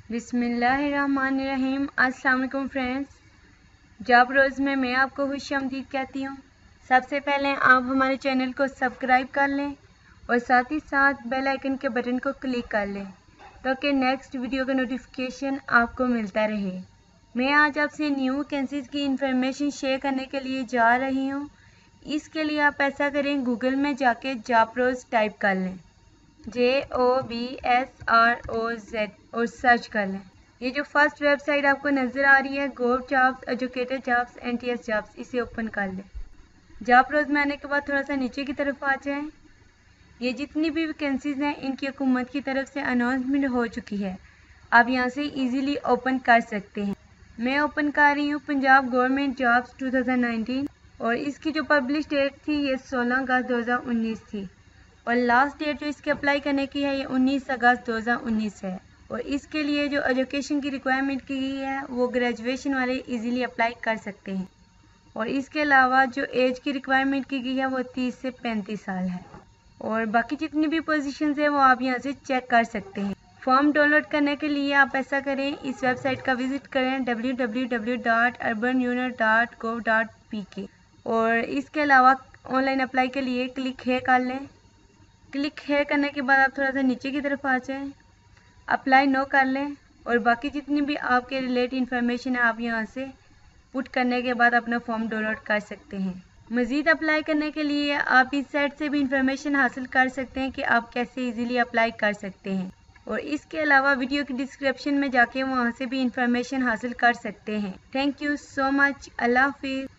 बिस्मिल्लाहिर्रहमानिर्रहीम। अस्सलाम वालेकुम फ्रेंड्स, जॉब रोज़ में मैं आपको खुशामदीद कहती हूँ। सबसे पहले आप हमारे चैनल को सब्सक्राइब कर लें और साथ ही साथ बेल आइकन के बटन को क्लिक कर लें ताकि नेक्स्ट वीडियो का नोटिफिकेशन आपको मिलता रहे। मैं आज आपसे न्यू वैकेंसीज़ की इंफॉर्मेशन शेयर करने के लिए जा रही हूँ। इसके लिए आप ऐसा करें, गूगल में जाके जॉब रोज़ टाइप कर लें, JOBSROZ और सर्च कर लें। ये जो फर्स्ट वेबसाइट आपको नज़र आ रही है gov jobs, educator jobs, NTS jobs, इसे ओपन कर लें। जॉब रोज़ में आने के बाद थोड़ा सा नीचे की तरफ आ जाएं। ये जितनी भी वैकेंसीज़ हैं इनकी हुकूमत की तरफ से अनाउंसमेंट हो चुकी है, आप यहाँ से इजीली ओपन कर सकते हैं। मैं ओपन कर रही हूँ पंजाब गवर्नमेंट जॉब्स 2019 और इसकी जो पब्लिश डेट थी ये 16 अगस्त 2019 थी और लास्ट डेट जो इसके अप्लाई करने की है ये 19 अगस्त 2019 है। और इसके लिए जो एजुकेशन की रिक्वायरमेंट की गई है वो ग्रेजुएशन वाले इजीली अप्लाई कर सकते हैं और इसके अलावा जो एज की रिक्वायरमेंट की गई है वो 30 से 35 साल है। और बाकी जितनी भी पोजीशंस है वो आप यहाँ से चेक कर सकते हैं। फॉर्म डाउनलोड करने के लिए आप ऐसा करें, इस वेबसाइट का विजिट करें www.urbanunion.gov.pk और इसके अलावा ऑनलाइन अप्लाई के लिए क्लिक हेयर कर लें। क्लिक हेयर करने के बाद आप थोड़ा सा नीचे की तरफ आ जाएं, अप्लाई नो कर लें और बाकी जितनी भी आपके रिलेटेड इन्फॉर्मेशन है आप यहाँ से पुट करने के बाद अपना फॉर्म डाउनलोड कर सकते हैं। मज़ीद अप्लाई करने के लिए आप इस साइट से भी इंफॉर्मेशन हासिल कर सकते हैं कि आप कैसे इजीली अप्लाई कर सकते हैं और इसके अलावा वीडियो की डिस्क्रिप्शन में जाके वहाँ से भी इंफॉर्मेशन हासिल कर सकते हैं। Thank you so much. अल्लाह हाफिज़।